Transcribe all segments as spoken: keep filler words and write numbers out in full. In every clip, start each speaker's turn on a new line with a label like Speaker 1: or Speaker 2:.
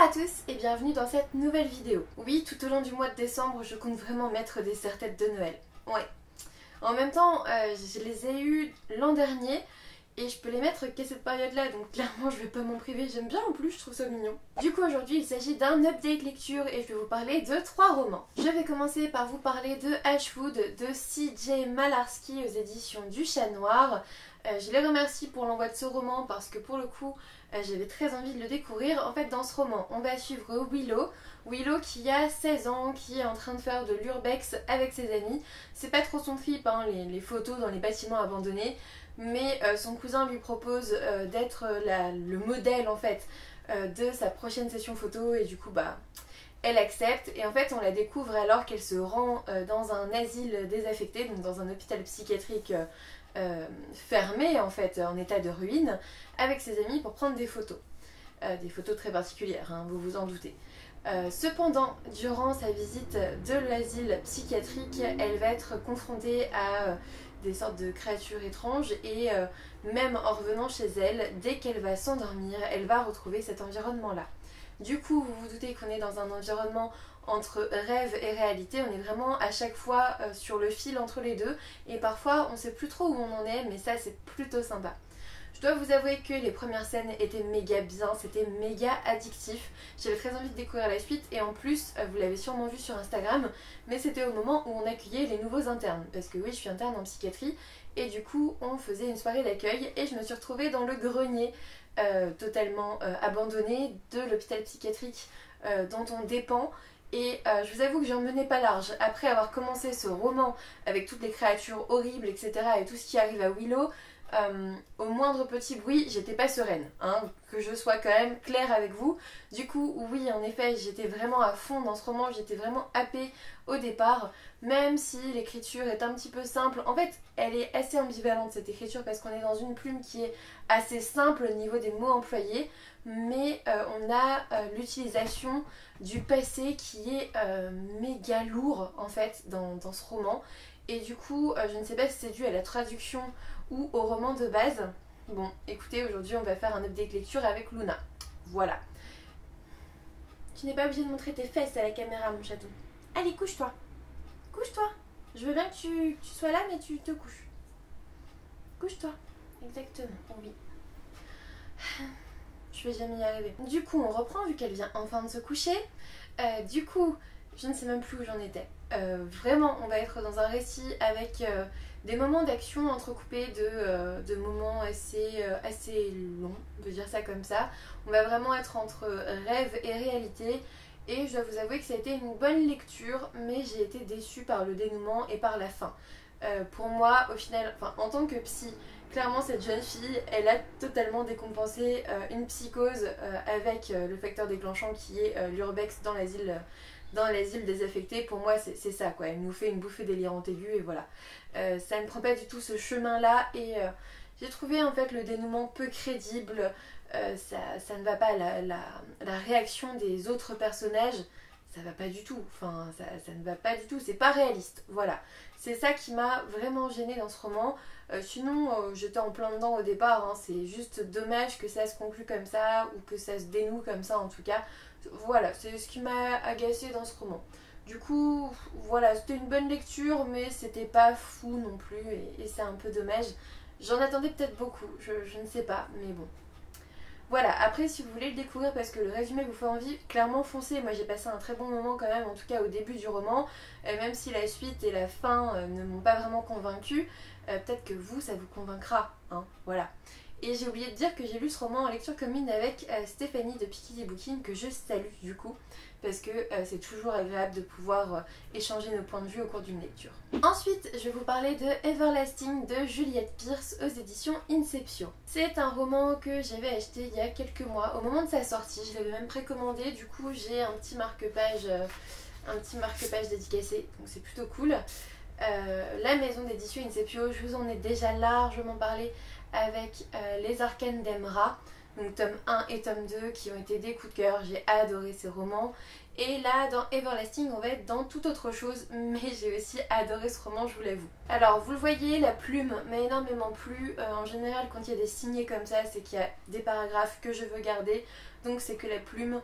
Speaker 1: tous et bienvenue dans cette nouvelle vidéo. Oui, tout au long du mois de décembre, je compte vraiment mettre des serre-têtes de Noël. Ouais. En même temps, euh, je les ai eues l'an dernier et je peux les mettre qu'à cette période-là, donc clairement je vais pas m'en priver. J'aime bien en plus, je trouve ça mignon. Du coup aujourd'hui il s'agit d'un update lecture et je vais vous parler de trois romans. Je vais commencer par vous parler de Ashwood de C J Malarski aux éditions du Chat Noir. Euh, je les remercie pour l'envoi de ce roman parce que pour le coup euh, j'avais très envie de le découvrir. En fait dans ce roman on va suivre Willow. Willow qui a seize ans, qui est en train de faire de l'urbex avec ses amis. C'est pas trop son trip hein, les, les photos dans les bâtiments abandonnés, mais euh, son cousin lui propose euh, d'être le modèle en fait euh, de sa prochaine session photo et du coup bah elle accepte et en fait on la découvre alors qu'elle se rend euh, dans un asile désaffecté, donc dans un hôpital psychiatrique euh, euh, fermé en fait, en état de ruine, avec ses amis pour prendre des photos. Euh, des photos très particulières, hein, vous vous en doutez. Euh, cependant, durant sa visite de l'asile psychiatrique, elle va être confrontée à euh, des sortes de créatures étranges et euh, même en revenant chez elle, dès qu'elle va s'endormir, elle va retrouver cet environnement-là. Du coup, vous vous doutez qu'on est dans un environnement entre rêve et réalité, on est vraiment à chaque fois euh, sur le fil entre les deux et parfois on sait plus trop où on en est, mais ça c'est plutôt sympa. Je dois vous avouer que les premières scènes étaient méga bien, c'était méga addictif. J'avais très envie de découvrir la suite et en plus, vous l'avez sûrement vu sur Instagram, mais c'était au moment où on accueillait les nouveaux internes. Parce que oui, je suis interne en psychiatrie et du coup, on faisait une soirée d'accueil et je me suis retrouvée dans le grenier euh, totalement euh, abandonné de l'hôpital psychiatrique euh, dont on dépend. Et euh, je vous avoue que j'en menais pas large. Après avoir commencé ce roman avec toutes les créatures horribles, et cetera et tout ce qui arrive à Willow, Euh, au moindre petit bruit, j'étais pas sereine, hein, que je sois quand même claire avec vous. Du coup, oui, en effet, j'étais vraiment à fond dans ce roman, j'étais vraiment happée au départ, même si l'écriture est un petit peu simple. En fait, elle est assez ambivalente cette écriture parce qu'on est dans une plume qui est assez simple au niveau des mots employés, mais euh, on a euh, l'utilisation du passé qui est euh, méga lourd en fait dans, dans ce roman. Et du coup, euh, je ne sais pas si c'est dû à la traduction ou au roman de base. Bon, écoutez, aujourd'hui on va faire un update lecture avec Luna. Voilà. Tu n'es pas obligé de montrer tes fesses à la caméra, mon chaton. Allez, couche-toi. Couche-toi. Je veux bien que tu, tu sois là, mais tu te couches. Couche-toi. Exactement, oui. Je vais jamais y arriver. Du coup, on reprend vu qu'elle vient enfin de se coucher. Euh, du coup, je ne sais même plus où j'en étais. Euh, vraiment, on va être dans un récit avec euh, des moments d'action entrecoupés de, euh, de moments assez, euh, assez longs, on peut dire ça comme ça. On va vraiment être entre rêve et réalité. Et je dois vous avouer que ça a été une bonne lecture, mais j'ai été déçue par le dénouement et par la fin. Euh, pour moi, au final, enfin, en tant que psy, clairement cette jeune fille, elle a totalement décompensé euh, une psychose euh, avec euh, le facteur déclenchant qui est euh, l'urbex dans l'asile. Euh, dans l'asile désaffecté. Pour moi c'est ça quoi, elle nous fait une bouffée délirante aiguë et voilà. Euh, ça ne prend pas du tout ce chemin là et euh, j'ai trouvé en fait le dénouement peu crédible, euh, ça, ça ne va pas, la, la, la réaction des autres personnages ça va pas du tout, enfin ça, ça ne va pas du tout, c'est pas réaliste, voilà. C'est ça qui m'a vraiment gênée dans ce roman. Euh, sinon euh, j'étais en plein dedans au départ, hein. C'est juste dommage que ça se conclue comme ça ou que ça se dénoue comme ça en tout cas. Voilà, c'est ce qui m'a agacée dans ce roman. Du coup, voilà, c'était une bonne lecture, mais c'était pas fou non plus, et, et c'est un peu dommage. J'en attendais peut-être beaucoup, je, je ne sais pas, mais bon. Voilà, après si vous voulez le découvrir parce que le résumé vous fait envie, clairement foncez. Moi j'ai passé un très bon moment quand même, en tout cas au début du roman, euh, même si la suite et la fin euh, ne m'ont pas vraiment convaincue, euh, peut-être que vous, ça vous convaincra, hein, voilà. Et j'ai oublié de dire que j'ai lu ce roman en lecture commune avec euh, Stéphanie de Piketty Booking, que je salue du coup, parce que euh, c'est toujours agréable de pouvoir euh, échanger nos points de vue au cours d'une lecture. Ensuite, je vais vous parler de Everlasting de Juliette Pearce aux éditions Inception. C'est un roman que j'avais acheté il y a quelques mois, au moment de sa sortie, je l'avais même précommandé, du coup j'ai un petit marque-page euh, un petit marque-page dédicacé, donc c'est plutôt cool. Euh, la maison d'édition Inception, je vous en ai déjà largement parlé avec euh, Les Arcanes d'Emra, donc tome un et tome deux qui ont été des coups de cœur, j'ai adoré ces romans. Et là dans Everlasting on va être dans toute autre chose, mais j'ai aussi adoré ce roman, je vous l'avoue. Alors vous le voyez, la plume m'a énormément plu. Euh, en général quand il y a des signés comme ça c'est qu'il y a des paragraphes que je veux garder, donc c'est que la plume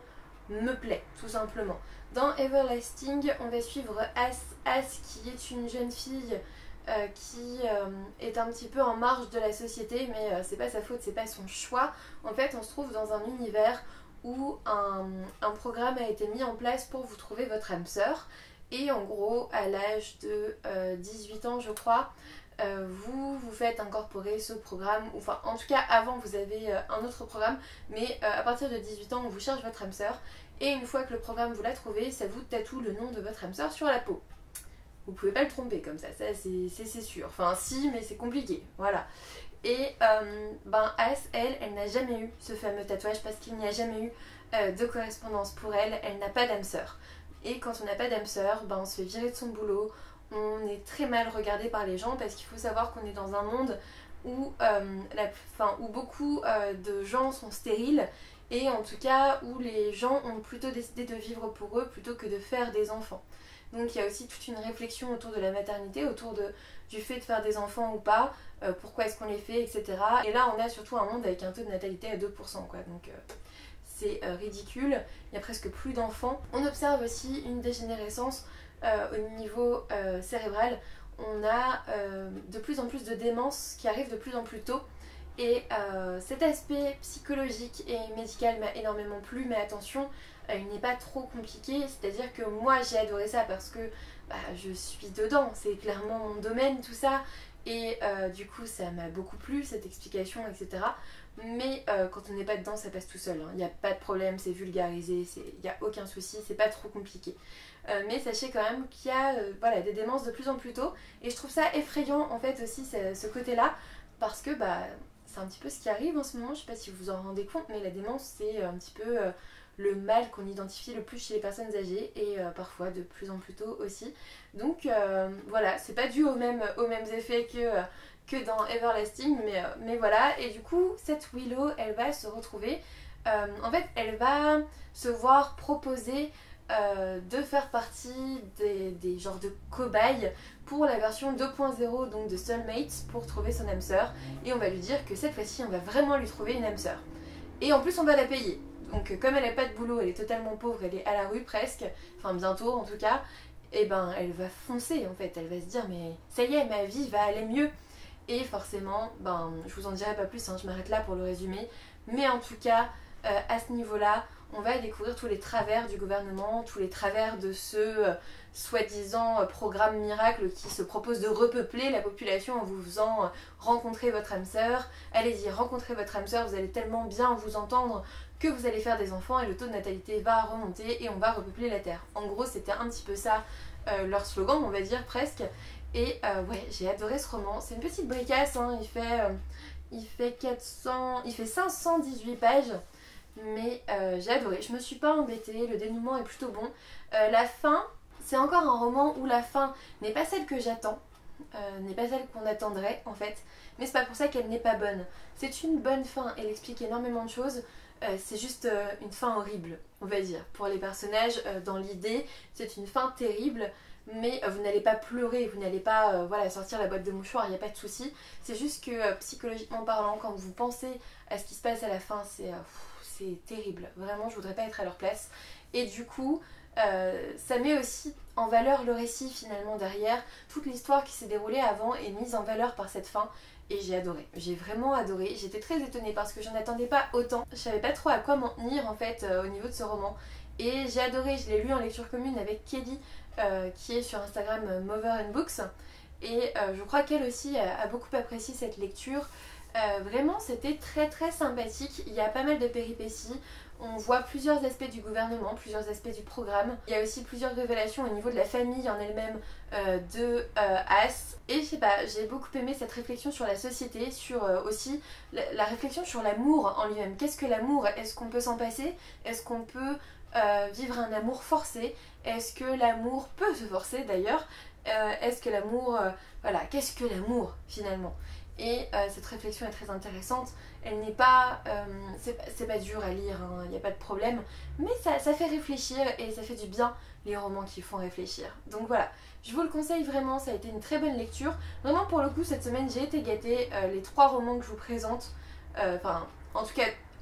Speaker 1: me plaît, tout simplement. Dans Everlasting, on va suivre As, As qui est une jeune fille euh, qui euh, est un petit peu en marge de la société, mais euh, c'est pas sa faute, c'est pas son choix. En fait, on se trouve dans un univers où un, un programme a été mis en place pour vous trouver votre âme sœur. Et en gros, à l'âge de euh, dix-huit ans, je crois, euh, vous vous faites incorporer ce programme. Enfin, en tout cas, avant, vous avez euh, un autre programme, mais euh, à partir de dix-huit ans, on vous cherche votre âme sœur. Et une fois que le programme vous l'a trouvé, ça vous tatoue le nom de votre âme sœur sur la peau. Vous pouvez pas le tromper comme ça, ça c'est sûr. Enfin, si, mais c'est compliqué, voilà. Et euh, ben As, elle, elle n'a jamais eu ce fameux tatouage parce qu'il n'y a jamais eu euh, de correspondance pour elle. Elle n'a pas d'âme sœur. Et quand on n'a pas d'âme sœur, ben on se fait virer de son boulot. On est très mal regardé par les gens parce qu'il faut savoir qu'on est dans un monde où, euh, la, enfin, où beaucoup euh, de gens sont stériles. Et en tout cas où les gens ont plutôt décidé de vivre pour eux plutôt que de faire des enfants. Donc il y a aussi toute une réflexion autour de la maternité, autour de, du fait de faire des enfants ou pas, euh, pourquoi est-ce qu'on les fait, et cetera. Et là on a surtout un monde avec un taux de natalité à deux pour cent quoi, donc euh, c'est euh, ridicule, il y a presque plus d'enfants. On observe aussi une dégénérescence euh, au niveau euh, cérébral, on a euh, de plus en plus de démence qui arrive de plus en plus tôt. Et euh, cet aspect psychologique et médical m'a énormément plu, mais attention, euh, il n'est pas trop compliqué, c'est-à-dire que moi j'ai adoré ça parce que bah, je suis dedans, c'est clairement mon domaine tout ça, et euh, du coup ça m'a beaucoup plu cette explication, et cetera. Mais euh, quand on n'est pas dedans, ça passe tout seul, il n'y a pas de problème, c'est vulgarisé, il n'y a aucun souci, c'est pas trop compliqué. Euh, mais sachez quand même qu'il y a euh, voilà, des démences de plus en plus tôt, et je trouve ça effrayant en fait aussi ce, ce côté-là, parce que bah c'est un petit peu ce qui arrive en ce moment, je sais pas si vous vous en rendez compte, mais la démence c'est un petit peu euh, le mal qu'on identifie le plus chez les personnes âgées et euh, parfois de plus en plus tôt aussi. Donc euh, voilà, c'est pas dû aux mêmes, aux mêmes effets que, euh, que dans Everlasting, mais, euh, mais voilà. Et du coup, cette Willow, elle va se retrouver, euh, en fait, elle va se voir proposer Euh, de faire partie des, des genres de cobayes pour la version deux point zéro donc de Soulmates pour trouver son âme sœur, et on va lui dire que cette fois-ci on va vraiment lui trouver une âme sœur et en plus on va la payer. Donc comme elle n'a pas de boulot, elle est totalement pauvre, elle est à la rue presque, enfin bientôt en tout cas, et ben elle va foncer en fait, elle va se dire mais ça y est, ma vie va aller mieux. Et forcément, ben je vous en dirai pas plus, hein, je m'arrête là pour le résumer, mais en tout cas euh, à ce niveau là on va découvrir tous les travers du gouvernement, tous les travers de ce euh, soi-disant euh, programme miracle qui se propose de repeupler la population en vous faisant euh, rencontrer votre âme sœur. Allez-y, rencontrez votre âme sœur, vous allez tellement bien vous entendre que vous allez faire des enfants et le taux de natalité va remonter et on va repeupler la Terre. En gros, c'était un petit peu ça euh, leur slogan, on va dire presque. Et euh, ouais, j'ai adoré ce roman. C'est une petite bricasse, hein. il, fait, euh, il fait quatre cents, il fait cinq cent dix-huit pages. Mais euh, j'ai adoré, je me suis pas embêtée, le dénouement est plutôt bon. Euh, la fin, c'est encore un roman où la fin n'est pas celle que j'attends, euh, n'est pas celle qu'on attendrait en fait, mais c'est pas pour ça qu'elle n'est pas bonne. C'est une bonne fin, elle explique énormément de choses, euh, c'est juste euh, une fin horrible, on va dire. Pour les personnages, euh, dans l'idée, c'est une fin terrible, mais euh, vous n'allez pas pleurer, vous n'allez pas euh, voilà, sortir la boîte de mouchoirs, il n'y a pas de souci. C'est juste que euh, psychologiquement parlant, quand vous pensez à ce qui se passe à la fin, c'est... Euh, c'est terrible, vraiment je voudrais pas être à leur place. Et du coup euh, ça met aussi en valeur le récit finalement derrière, toute l'histoire qui s'est déroulée avant est mise en valeur par cette fin et j'ai adoré, j'ai vraiment adoré. J'étais très étonnée parce que j'en attendais pas autant, je savais pas trop à quoi m'en tenir en fait euh, au niveau de ce roman, et j'ai adoré. Je l'ai lu en lecture commune avec Kelly euh, qui est sur Instagram euh, Mover and Books, et euh, je crois qu'elle aussi a, a beaucoup apprécié cette lecture. Euh, vraiment c'était très très sympathique, il y a pas mal de péripéties, on voit plusieurs aspects du gouvernement, plusieurs aspects du programme, il y a aussi plusieurs révélations au niveau de la famille en elle-même euh, de euh, As, et je sais pas, j'ai beaucoup aimé cette réflexion sur la société, sur euh, aussi la, la réflexion sur l'amour en lui-même. Qu'est-ce que l'amour? Est-ce qu'on peut s'en passer? Est-ce qu'on peut euh, vivre un amour forcé? Est-ce que l'amour peut se forcer d'ailleurs? euh, Est-ce que l'amour... Euh, voilà, qu'est-ce que l'amour finalement? Et euh, cette réflexion est très intéressante, elle n'est pas, euh, c'est pas dur à lire, il n'y a pas de problème, mais ça, ça fait réfléchir et ça fait du bien les romans qui font réfléchir. Donc voilà, je vous le conseille vraiment, ça a été une très bonne lecture. Vraiment pour le coup cette semaine j'ai été gâtée, euh, les trois romans que je vous présente, enfin euh, en tout cas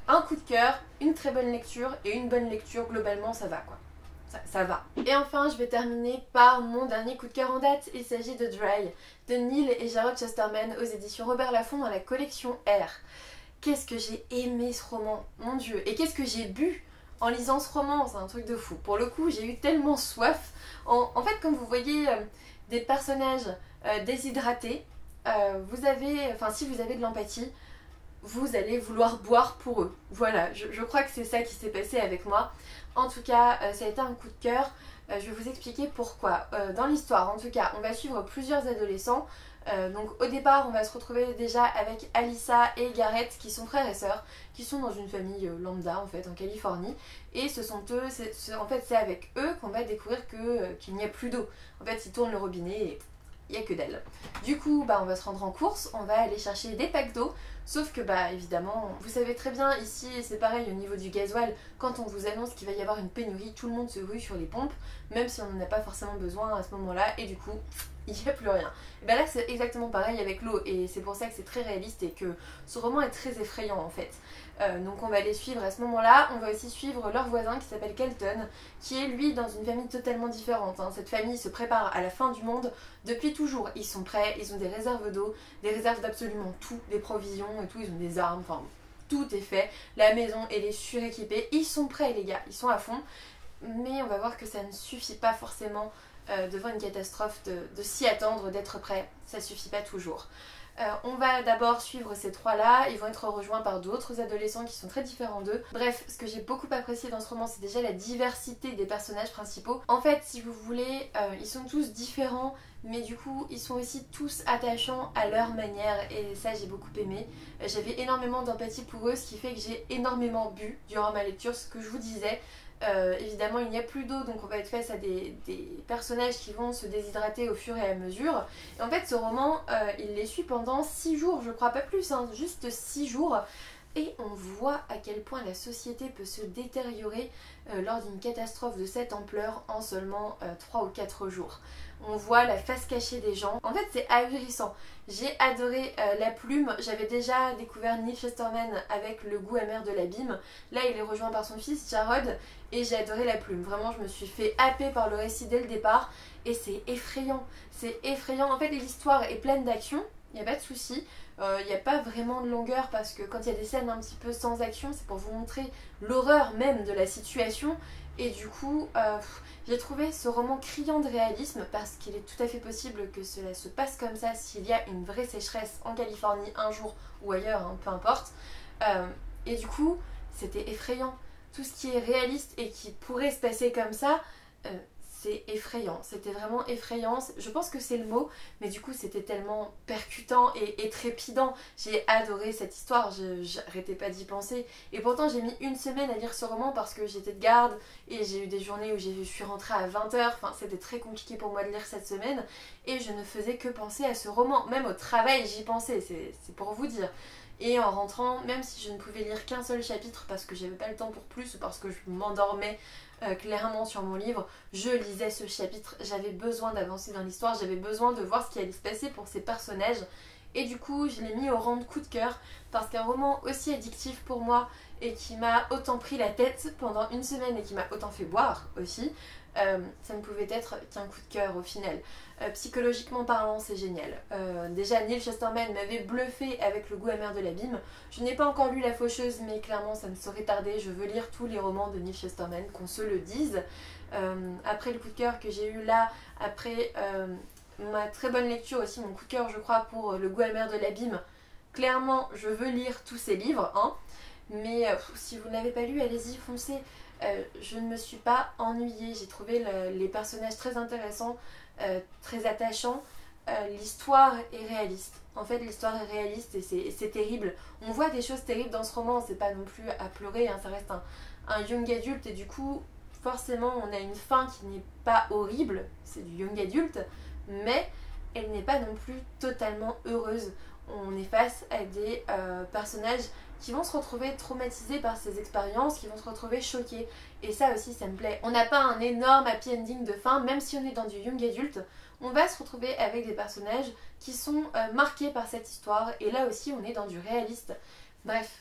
Speaker 1: un coup de cœur, une très bonne lecture et une bonne lecture, globalement ça va quoi. Ça, ça va. Et enfin je vais terminer par mon dernier coup de cœur en date, il s'agit de Dry, de Neil et Jarrod Chesterman aux éditions Robert Laffont dans la collection R. Qu'est-ce que j'ai aimé ce roman, mon dieu, et qu'est-ce que j'ai bu en lisant ce roman, c'est un truc de fou. Pour le coup j'ai eu tellement soif. En, en fait comme vous voyez euh, des personnages euh, déshydratés, euh, vous avez, enfin si vous avez de l'empathie, vous allez vouloir boire pour eux. Voilà, je, je crois que c'est ça qui s'est passé avec moi. En tout cas, euh, ça a été un coup de cœur. Euh, je vais vous expliquer pourquoi. Euh, dans l'histoire, en tout cas, on va suivre plusieurs adolescents. Euh, donc au départ, on va se retrouver déjà avec Alyssa et Garrett, qui sont frères et sœurs, qui sont dans une famille euh, lambda en fait, en Californie. Et ce sont eux, c'est, en fait c'est avec eux qu'on va découvrir que, euh, qu'il n'y a plus d'eau. En fait, ils tournent le robinet et il n'y a que dalle. Du coup, bah, on va se rendre en course, on va aller chercher des packs d'eau. Sauf que bah évidemment, vous savez très bien, ici c'est pareil au niveau du gasoil, quand on vous annonce qu'il va y avoir une pénurie, tout le monde se rue sur les pompes, même si on n'en a pas forcément besoin à ce moment-là, et du coup, il n'y a plus rien. Et bah là c'est exactement pareil avec l'eau, et c'est pour ça que c'est très réaliste et que ce roman est très effrayant en fait. Euh, donc on va les suivre à ce moment-là, on va aussi suivre leur voisin qui s'appelle Kelton, qui est lui dans une famille totalement différente. Hein. Cette famille se prépare à la fin du monde depuis toujours. Ils sont prêts, ils ont des réserves d'eau, des réserves d'absolument tout, des provisions et tout, ils ont des armes, enfin tout est fait. La maison elle est suréquipée, ils sont prêts les gars, ils sont à fond. Mais on va voir que ça ne suffit pas forcément euh, devant une catastrophe de, de s'y attendre, d'être prêt, ça suffit pas toujours. Euh, on va d'abord suivre ces trois-là, ils vont être rejoints par d'autres adolescents qui sont très différents d'eux. Bref, ce que j'ai beaucoup apprécié dans ce roman, c'est déjà la diversité des personnages principaux. En fait, si vous voulez, euh, ils sont tous différents, mais du coup, ils sont aussi tous attachants à leur manière, et ça j'ai beaucoup aimé. Euh, J'avais énormément d'empathie pour eux, ce qui fait que j'ai énormément bu durant ma lecture, ce que je vous disais. Euh, évidemment il n'y a plus d'eau, donc on va être face à des, des personnages qui vont se déshydrater au fur et à mesure. Et en fait ce roman euh, il les suit pendant six jours, je crois, pas plus, hein, juste six jours. Et on voit à quel point la société peut se détériorer euh, lors d'une catastrophe de cette ampleur en seulement euh, trois ou quatre jours. On voit la face cachée des gens. En fait c'est ahurissant. J'ai adoré euh, La Plume. J'avais déjà découvert Neil Chesterman avec Le goût amer de l'abîme. Là il est rejoint par son fils Jarrod et j'ai adoré La Plume. Vraiment je me suis fait happer par le récit dès le départ et c'est effrayant. C'est effrayant. En fait l'histoire est pleine d'action, il n'y a pas de souci. Il euh, n'y a pas vraiment de longueur parce que quand il y a des scènes un petit peu sans action, c'est pour vous montrer l'horreur même de la situation. Et du coup, euh, j'ai trouvé ce roman criant de réalisme parce qu'il est tout à fait possible que cela se passe comme ça s'il y a une vraie sécheresse en Californie un jour ou ailleurs, hein, peu importe. Euh, et du coup, c'était effrayant. Tout ce qui est réaliste et qui pourrait se passer comme ça, euh, c'est effrayant. C'était vraiment effrayant. Je pense que c'est le mot, mais du coup c'était tellement percutant et, et trépidant. J'ai adoré cette histoire, je j'arrêtais pas d'y penser. Et pourtant j'ai mis une semaine à lire ce roman parce que j'étais de garde et j'ai eu des journées où je suis rentrée à vingt heures. Enfin c'était très compliqué pour moi de lire cette semaine et je ne faisais que penser à ce roman. Même au travail j'y pensais, c'est pour vous dire. Et en rentrant, même si je ne pouvais lire qu'un seul chapitre parce que j'avais pas le temps pour plus ou parce que je m'endormais euh, clairement sur mon livre, je lisais ce chapitre. J'avais besoin d'avancer dans l'histoire, j'avais besoin de voir ce qui allait se passer pour ces personnages. Et du coup, je l'ai mis au rang de coup de cœur parce qu'un roman aussi addictif pour moi et qui m'a autant pris la tête pendant une semaine et qui m'a autant fait boire aussi, euh, ça ne pouvait être qu'un coup de cœur au final. Euh, psychologiquement parlant, c'est génial. Euh, déjà, Neil Chesterman m'avait bluffé avec Le goût amer de l'abîme. Je n'ai pas encore lu La Faucheuse, mais clairement, ça ne saurait tarder. Je veux lire tous les romans de Neil Chesterman, qu'on se le dise. Euh, après le coup de cœur que j'ai eu là, après euh, ma très bonne lecture aussi, mon coup de cœur, je crois, pour Le goût amer de l'abîme, clairement, je veux lire tous ces livres, hein. Mais euh, si vous ne l'avez pas lu, allez-y, foncez. Euh, je ne me suis pas ennuyée. J'ai trouvé le, les personnages très intéressants. Euh, très attachant. Euh, l'histoire est réaliste. En fait, l'histoire est réaliste et c'est terrible. On voit des choses terribles dans ce roman, c'est pas non plus à pleurer, hein, ça reste un, un young adulte et du coup, forcément, on a une fin qui n'est pas horrible, c'est du young adulte, mais elle n'est pas non plus totalement heureuse. On est face à des euh, personnages qui vont se retrouver traumatisés par ces expériences, qui vont se retrouver choqués. Et ça aussi, ça me plaît. On n'a pas un énorme happy ending de fin, même si on est dans du young adulte, on va se retrouver avec des personnages qui sont euh, marqués par cette histoire. Et là aussi, on est dans du réaliste. Bref,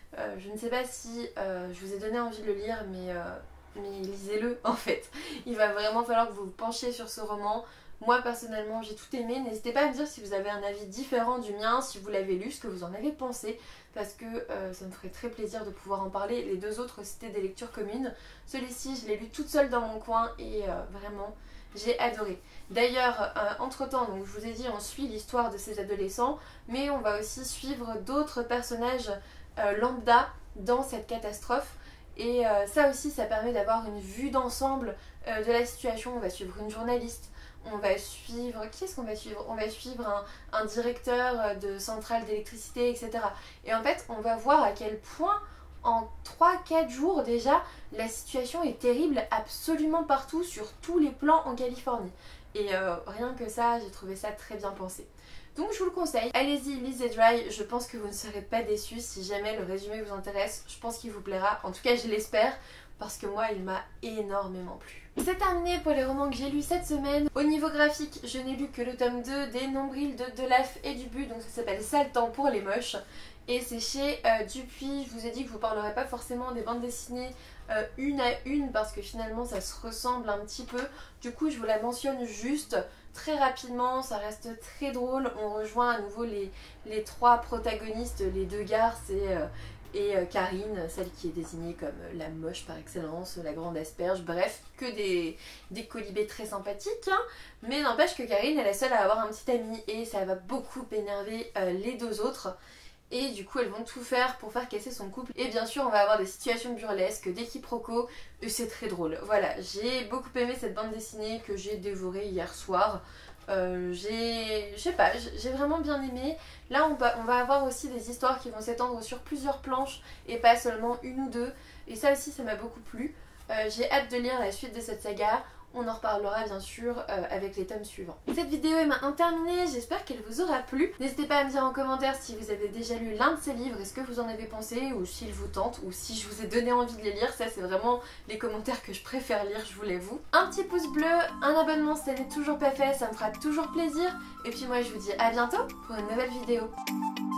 Speaker 1: Euh, je ne sais pas si euh, je vous ai donné envie de le lire, mais, euh, mais lisez-le en fait. Il va vraiment falloir que vous vous penchiez sur ce roman. Moi personnellement j'ai tout aimé, n'hésitez pas à me dire si vous avez un avis différent du mien, si vous l'avez lu, ce que vous en avez pensé, parce que euh, ça me ferait très plaisir de pouvoir en parler. Les deux autres c'était des lectures communes, celui-ci je l'ai lu toute seule dans mon coin et euh, vraiment j'ai adoré. D'ailleurs euh, entre temps, donc je vous ai dit on suit l'histoire de ces adolescents, mais on va aussi suivre d'autres personnages euh, lambda dans cette catastrophe. Et euh, ça aussi ça permet d'avoir une vue d'ensemble euh, de la situation. On va suivre une journaliste, on va suivre... Qui est-ce qu'on va suivre? On va suivre un, un directeur de centrale d'électricité, et cetera. Et en fait, on va voir à quel point, en trois quatre jours déjà, la situation est terrible absolument partout, sur tous les plans en Californie. Et euh, rien que ça, j'ai trouvé ça très bien pensé. Donc je vous le conseille, allez-y, lisez Dry, je pense que vous ne serez pas déçus si jamais le résumé vous intéresse, je pense qu'il vous plaira, en tout cas je l'espère, parce que moi il m'a énormément plu. C'est terminé pour les romans que j'ai lus cette semaine. Au niveau graphique, je n'ai lu que le tome deux des Nombrils de Delaf et Dubu, donc ça s'appelle Sale temps pour les moches. Et c'est chez euh, Dupuis. Je vous ai dit que je vous parlerai pas forcément des bandes dessinées euh, une à une parce que finalement ça se ressemble un petit peu. Du coup je vous la mentionne juste très rapidement, ça reste très drôle. On rejoint à nouveau les, les trois protagonistes, les deux garces et... Euh, et euh, Karine, celle qui est désignée comme euh, la moche par excellence, la grande asperge, bref, que des, des colibés très sympathiques, hein. Mais n'empêche que Karine est la seule à avoir un petit ami et ça va beaucoup énerver euh, les deux autres. Et du coup elles vont tout faire pour faire casser son couple. Et bien sûr on va avoir des situations burlesques, des quiproquos, et c'est très drôle. Voilà, j'ai beaucoup aimé cette bande dessinée que j'ai dévorée hier soir. Euh, j'ai, je sais pas, j'ai vraiment bien aimé. Là on va, on va avoir aussi des histoires qui vont s'étendre sur plusieurs planches et pas seulement une ou deux. Et ça aussi ça m'a beaucoup plu. Euh, j'ai hâte de lire la suite de cette saga. On en reparlera bien sûr euh, avec les tomes suivants. Cette vidéo est maintenant terminée, j'espère qu'elle vous aura plu. N'hésitez pas à me dire en commentaire si vous avez déjà lu l'un de ces livres, est-ce que vous en avez pensé, ou s'il vous tente, ou si je vous ai donné envie de les lire. Ça c'est vraiment les commentaires que je préfère lire, je vous l'avoue. Un petit pouce bleu, un abonnement si ça n'est toujours pas fait, ça me fera toujours plaisir. Et puis moi je vous dis à bientôt pour une nouvelle vidéo.